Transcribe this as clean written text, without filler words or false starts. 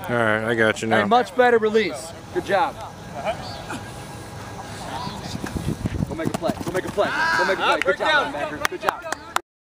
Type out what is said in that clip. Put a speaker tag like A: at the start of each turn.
A: All right, I got you
B: Hey,
A: now.
B: much better release. Good job. Go make a play. Go make a play. Go make a play. Good job, linebacker. Good job.